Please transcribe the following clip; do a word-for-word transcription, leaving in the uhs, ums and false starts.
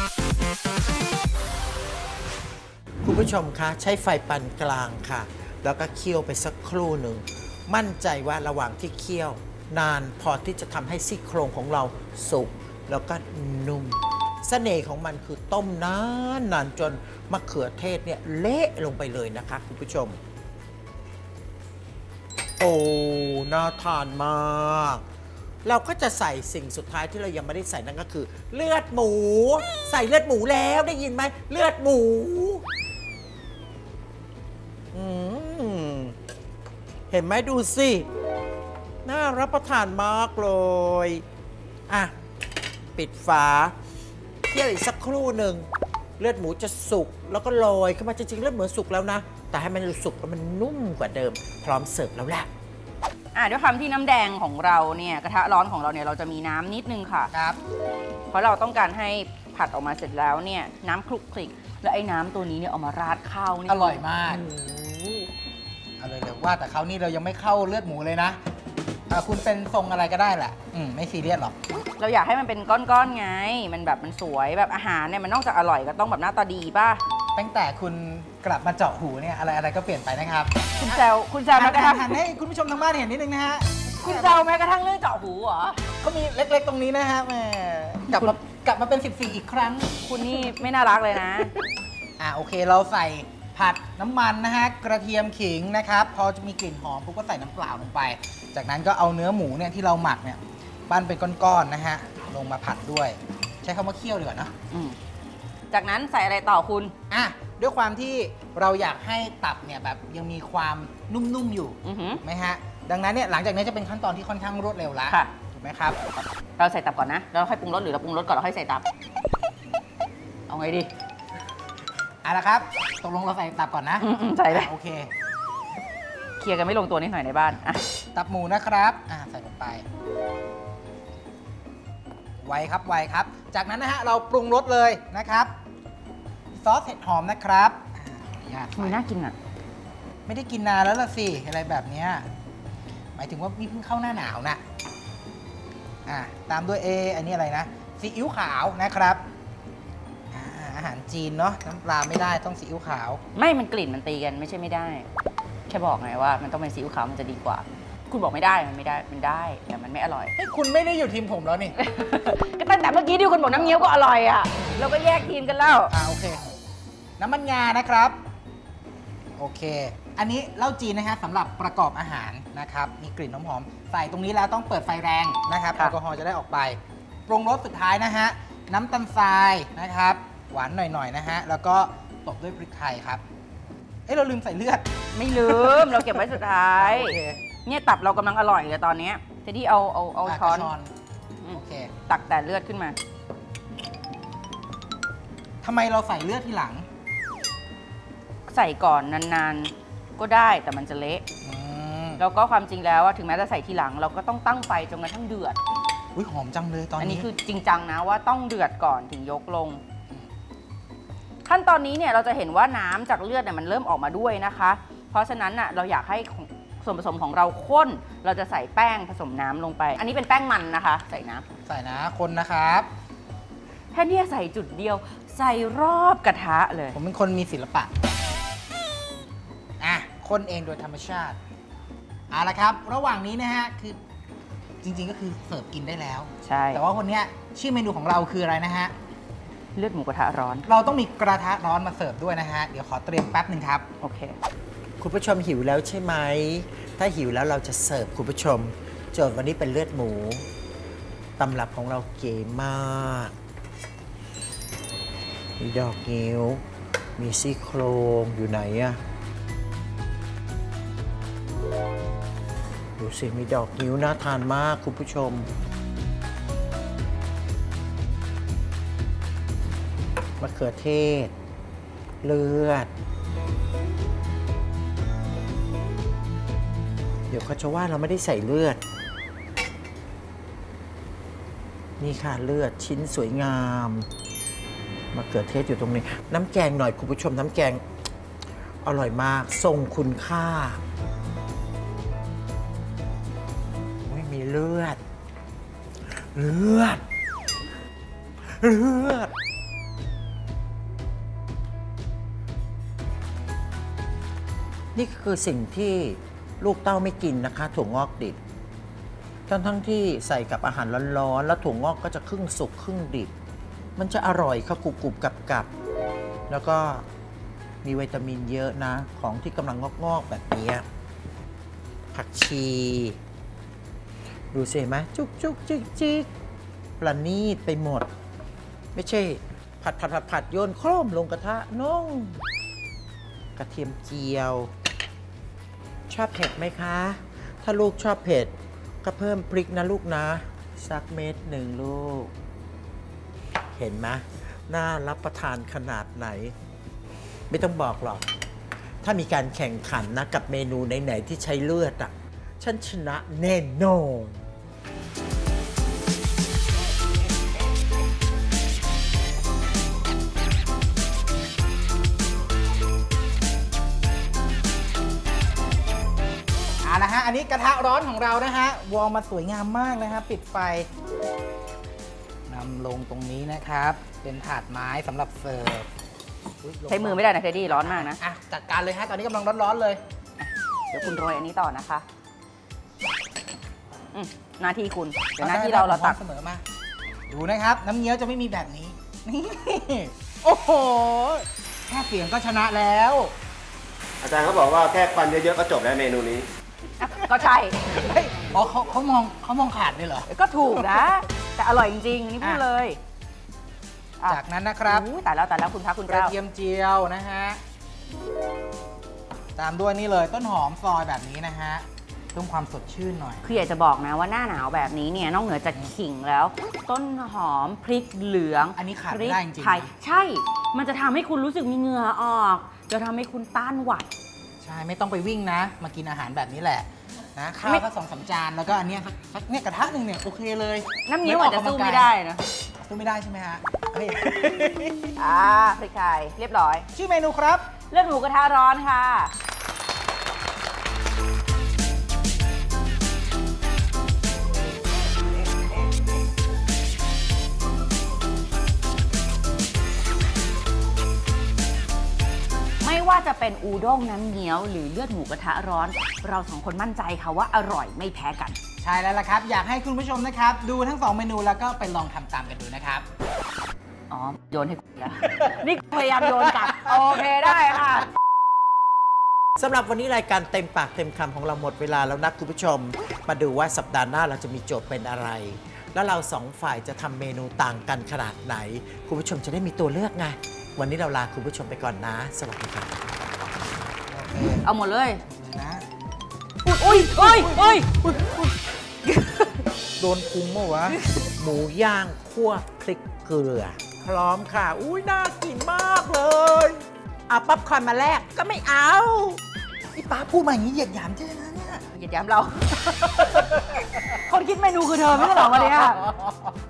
คุณผู้ชมคะใช้ไฟปานกลางค่ะแล้วก็เคี่ยวไปสักครู่หนึ่งมั่นใจว่าระหว่างที่เคี่ยวนานพอที่จะทำให้ซี่โครงของเราสุกแล้วก็นุ่มเสน่ห์ของมันคือต้มนานนานจนมะเขือเทศเนี่ยเละลงไปเลยนะคะคุณผู้ชมโอ้น่าทานมากเราก็จะใส่สิ่งสุดท้ายที่เรายังไม่ได้ใส่นั่นก็คือเลือดหมูใส่เลือดหมูแล้วได้ยินไหมเลือดหมูเห็นไหมดูสิน่ารับประทานมากเลยอ่ะปิดฝาเคี่ยวอีกสักครู่หนึ่งเลือดหมูจะสุกแล้วก็ลอยขึ้นมาจริงๆเลือดหมูสุกแล้วนะแต่ให้มันสุกแล้วมันนุ่มกว่าเดิมพร้อมเสิร์ฟแล้วแหละอ่ะด้วยความที่น้ำแดงของเราเนี่ยกระทะร้อนของเราเนี่ยเราจะมีน้ำนิดนึงค่ะครับเพราะเราต้องการให้ผัดออกมาเสร็จแล้วเนี่ยน้ำคลุกคลิกแล้วไอ้น้ำตัวนี้เนี่ยเอามาราดข้าวนี่อร่อยมากเอาเลยเลยว่าแต่เขานี่เรายังไม่เข้าเลือดหมูเลยนะคุณเป็นทรงอะไรก็ได้แหละอืมไม่ซีเรียสหรอกเราอยากให้มันเป็นก้อนๆไงมันแบบมันสวยแบบอาหารเนี่ยมันนอกจากอร่อยก็ต้องแบบหน้าตาดีป่ะตั้งแต่คุณกลับมาเจาะหูเนี่ยอะไรอะไรก็เปลี่ยนไปนะครับคุณแซวคุณแซวแม้กระทั่งหันให้คุณผู้ชมทางบ้านเห็นนิดนึงนะฮะคุณแซวแม้กระทั่งเรื่องเจาะหูเหรอเขามีเล็กๆตรงนี้นะฮะแม่กลับมากลับมาเป็นสิบสี่อีกครั้งคุณนี่ไม่น่ารักเลยนะอ่าโอเคเราใส่ผัดน้ำมันนะฮะกระเทียมขิงนะครับพอจะมีกลิ่นหอมปุ๊บก็ใส่น้ำเปล่าลงไปจากนั้นก็เอาเนื้อหมูเนี่ยที่เราหมักเนี่ยปั้นเป็นก้อนๆนะฮะลงมาผัดด้วยใช้คำว่าเคี่ยวดีกว่านะจากนั้นใส่อะไรต่อคุณอ่ะด้วยความที่เราอยากให้ตับเนี่ยแบบยังมีความนุ่มๆอยู่ไหมฮะดังนั้นเนี่ยหลังจากนี้จะเป็นขั้นตอนที่ค่อนข้างรวดเร็วแล้วถูกไหมครับเราใส่ตับก่อนนะแล้วค่อยปรุงรสหรือเราปรุงรสก่อนเราค่อยใส่ตับเอาไงดีเอาละครับตกลงเราใส่ตับก่อนนะใส่เลยโอเคเคลียร์กันไม่ลงตัวนิดหน่อยในบ้านอ่ะตับหมูนะครับอ่ะใส่ลงไปไวครับไวครับจากนั้นนะฮะเราปรุงรสเลยนะครับซอสเห็ดหอมนะครับมันน่ากินอ่ะไม่ได้กินนานแล้วล่ะสิอะไรแบบนี้หมายถึงว่านี่เพิ่งเข้าหน้าหนาวนะอ่ะตามด้วยเออันนี้อะไรนะซีอิ๊วขาวนะครับอาหารจีนเนาะน้ำปลาไม่ได้ต้องซีอิ๊วขาวไม่มันกลิ่นมันตีกันไม่ใช่ไม่ได้แค่บอกไงว่ามันต้องเป็นซีอิ๊วขาวมันจะดีกว่าคุณบอกไม่ได้มันไม่ได้มันได้แต่มันไม่อร่อยเฮ้ยคุณไม่ได้อยู่ทีมผมแล้วนี่ก็ตั้งแต่เมื่อกี้ที่คุณบอกน้ำเงี้ยวก็อร่อยอ่ะเราก็แยกทีมกันแล้วอ่าโอเคน้ำมันงานะครับโอเคอันนี้เหล้าจีนนะฮะสำหรับประกอบอาหารนะครับมีกลิ่นหอมๆใส่ตรงนี้แล้วต้องเปิดไฟแรงนะครับแอลกอฮอล์จะได้ออกไปปรุงรสสุดท้ายนะฮะน้ำตาลทรายนะครับหวานหน่อยๆนะฮะแล้วก็ตบด้วยพริกไทยครับเอ้เราลืมใส่เลือดไม่ลืมเราเก็บไว้สุดท้ายเนี่ยตับเรากำลังอร่อยเลยตอนนี้จะที่เอาเอาเอาช้อนโอเคตักแต่เลือดขึ้นมาทำไมเราใส่เลือดทีหลังใส่ก่อนนานๆก็ได้แต่มันจะเละแล้วก็ความจริงแล้วถึงแม้จะใส่ทีหลังเราก็ต้องตั้งไฟจนกระทั่งเดือดอุ้ยหอมจังเลยตอนนี้อันนี้คือจริงจังนะว่าต้องเดือดก่อนถึงยกลงขั้นตอนนี้เนี่ยเราจะเห็นว่าน้ำจากเลือดเนี่ยมันเริ่มออกมาด้วยนะคะเพราะฉะนั้นน่ะเราอยากให้ส่วนผสมของเราข้นเราจะใส่แป้งผสมน้ำลงไปอันนี้เป็นแป้งมันนะคะใส่น้ำใส่นะคนนะครับแค่นี้ใส่จุดเดียวใส่รอบกระทะเลยผมเป็นคนมีศิลปะอ่ะคนเองโดยธรรมชาติเอาละครับระหว่างนี้นะฮะคือจริงๆก็คือเสิร์ฟกินได้แล้วใช่แต่ว่าวันนี้ชื่อเมนูของเราคืออะไรนะฮะเลือดหมูกระทะร้อนเราต้องมีกระทะร้อนมาเสิร์ฟด้วยนะฮะเดี๋ยวขอเตรียมแป๊บหนึ่งครับโอเคคุณผู้ชมหิวแล้วใช่ไหมถ้าหิวแล้วเราจะเสิร์ฟคุณผู้ชมโจทย์วันนี้เป็นเลือดหมูตำรับของเราเก๋มากมีดอกงิ้วมีซี่โครงอยู่ไหนอะดูสิมีดอกนิ้วน่าทานมากคุณผู้ชมมะเขือเทศเลือดเดี๋ยวเขาจะว่าเราไม่ได้ใส่เลือดนี่ค่ะเลือดชิ้นสวยงามมะเขือเทศอยู่ตรงนี้น้ำแกงหน่อยคุณผู้ชมน้ำแกงอร่อยมากทรงคุณค่าเลือดเลือดเลือดนี่คือสิ่งที่ลูกเต้าไม่กินนะคะถั่วงอกดิบทั้งทั้งที่ใส่กับอาหารร้อนๆแล้วถั่วงอกก็จะครึ่งสุกครึ่งดิบมันจะอร่อยค่ะกรุบๆกับๆแล้วก็มีวิตามินเยอะนะของที่กำลังงอกๆแบบนี้ผักชีดูสิไหมจุกจุกจิกจิกประณีตไปหมดไม่ใช่ผัดผัดผัดผัดโยนโครมลงกระทะน้องกระเทียมเจียวชอบเผ็ดไหมคะ ถ้าลูกชอบเผ็ดก็เพิ่มพริกนะลูกนะสักเม็ดหนึ่งลูกเห็นไหมน่ารับประทานขนาดไหนไม่ต้องบอกหรอกถ้ามีการแข่งขันนะกับเมนูไหนๆที่ใช้เลือดอ่ะฉันชนะแน่นอนเอาละฮะอันนี้กระทะร้อนของเรานะฮะวอร์มมาสวยงามมากเลยครับปิดไฟนำลงตรงนี้นะครับเป็นถาดไม้สำหรับเสิร์ฟใช้มือไม่ได้นะเทดดี้ร้อนมากนะอ่ะจัดการเลยฮะตอนนี้กำลังร้อนๆเลยเดี๋ยวคุณโรยอันนี้ต่อนะคะอืมหน้าที่คุณเดี๋ยวหน้าที่เราเราตักเสมอมาดูนะครับน้ำเงี้ยวจะไม่มีแบบนี้นี่โอ้โหแค่เสียงก็ชนะแล้วอาจารย์เขาบอกว่าแค่ควันเยอะๆก็จบแล้วเมนูนี้ก็ใช่เฮ้ยอ๋อเขาเขามองเขามองขาดเลยเหรอก็ถูกนะ แต่อร่อยจริงๆอันนี่พูดเลยอ่ะจากนั้นนะครับอุ๊ยแต่แล้วแต่แล้วคุณพระคุณกระเจ้าเทียมเจียวนะฮะตามด้วยนี่เลยต้นหอมซอยแบบนี้นะฮะเพิ่มความสดชื่นหน่อยคืออยากจะบอกนะว่าหน้าหนาวแบบนี้เนี่ยนอกเหนือจากขิงแล้ว ต้นหอมพริกเหลืองอันนี้ขาดพไม่ริกได้จริงๆไทยนะใช่ มันจะทำให้คุณรู้สึกมีเหงื่อออก จะทำให้คุณต้านหวัดใช่ไม่ต้องไปวิ่งนะ มากินอาหารแบบนี้แหละนะข้าไม่วก็สองสามจานแล้วก็อันเนี้ยสักเนี่ยกระทะหนึ่งเนี่ยโอเคเลยน้ำเงี้ยวอาจจะสู้ไม่ได้นะสู้ไม่ได้ใช่ไหมฮะเฮ้ยอ่าพริกไทยเรียบร้อยชื่อเมนูครับเลือดหมูกระทะร้อนค่ะ ไม่ว่าจะเป็นอูด้งน้ำเงี้ยวหรือเลือดหมูกระทะร้อน เราสองคนมั่นใจค่ะว่าอร่อยไม่แพ้กันใช่แล้วล่ะครับ อยากให้คุณผู้ชมนะครับ ดูทั้งสองเมนูแล้วก็ไปลองทำตามกันดูนะครับอ๋อ โยนให้คุณแล้ว นี่พยายามโยนกลับ โอเคได้ค่ะสำหรับวันนี้รายการเต็มปากเต็มคำของเราหมดเวลาแล้วนะคุณผู้ชม มาดูว่าสัปดาห์หน้าเราจะมีโจทย์เป็นอะไร แล้วเราสองฝ่ายจะทำเมนูต่างกันขนาดไหน คุณผู้ชมจะได้มีตัวเลือกไงวันนี้เราลาคุณผู้ชมไปก่อนนะ สวัสดีครับเอาหมดเลยนะอุ้ยอุ้ยอุ้ยโดนพุงเมื่อวะ หมูย่างคั่วพริกเกลือ พร้อมค่ะ อุ้ยน่ากินมากเลยเอาป๊อปคอร์นมาแลกก็ไม่เอาพี่ป้าพูดมาอย่างนี้เหยียดหยามใช่ไหมเนี่ยอย่าย้ำเรา คนคิดเมนูคือเธอไม่ใช่เหรอวันนี้